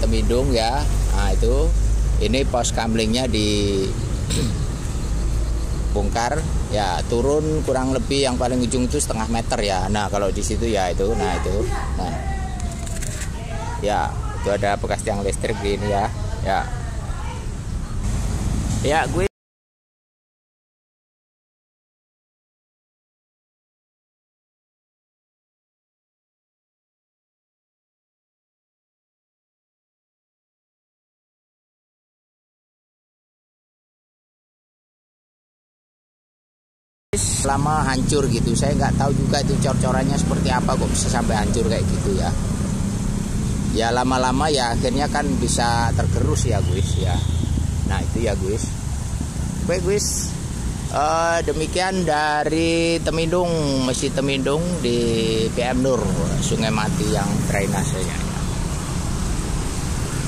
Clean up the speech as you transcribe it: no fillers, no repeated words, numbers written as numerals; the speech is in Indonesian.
Temidung ya. Nah itu, ini pos kamlingnya di bongkar ya, turun kurang lebih yang paling ujung itu setengah meter ya. Nah kalau di situ ya itu, nah itu, nah ya itu ada bekas tiang listrik di ini ya, ya gue lama hancur gitu. Saya nggak tahu juga itu cor-corannya seperti apa kok bisa sampai hancur kayak gitu ya. Ya lama-lama ya akhirnya kan bisa tergerus ya guys ya. Nah itu ya guys. Baik guys, demikian dari Temidung, Masjid Temidung di PM Nur, Sungai Mati yang drainasenya.